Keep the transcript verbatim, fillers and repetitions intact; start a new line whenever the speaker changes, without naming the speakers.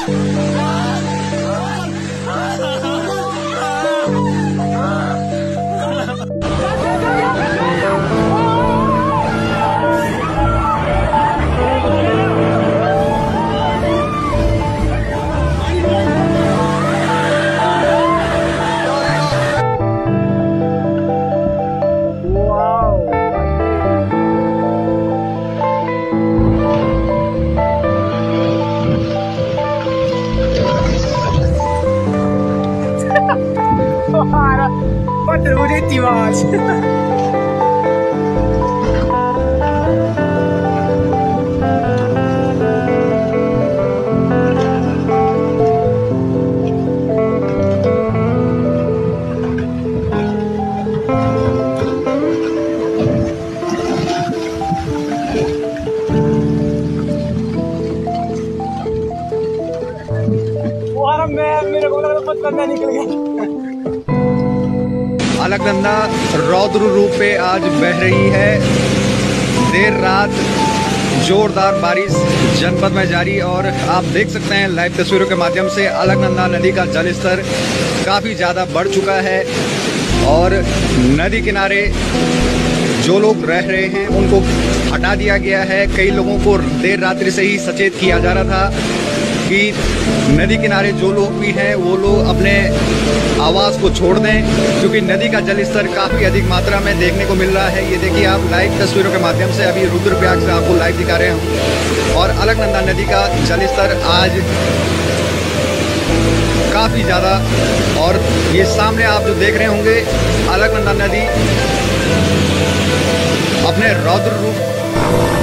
Padre, udah tiwas. मेरे को लगा पत्ता निकल गया।
अलकनंदा रौद्र रूप पे आज बह रही है। देर रात जोरदार बारिश जनपद में जारी और आप देख सकते हैं लाइव तस्वीरों के माध्यम से अलकनंदा नदी का जलस्तर काफ़ी ज़्यादा बढ़ चुका है और नदी किनारे जो लोग रह रहे हैं उनको हटा दिया गया है। कई लोगों को देर रात्रि से ही सचेत किया जा रहा था कि नदी किनारे जो लोग भी हैं वो लोग अपने आवाज़ को छोड़ दें, क्योंकि नदी का जलस्तर काफ़ी अधिक मात्रा में देखने को मिल रहा है। ये देखिए आप लाइव तस्वीरों के माध्यम से अभी रुद्रप्रयाग से आपको लाइव दिखा रहे हैं और अलकनंदा नदी का जलस्तर आज काफ़ी ज़्यादा, और ये सामने आप जो देख रहे होंगे अलकनंदा नदी अपने रौद्र रूप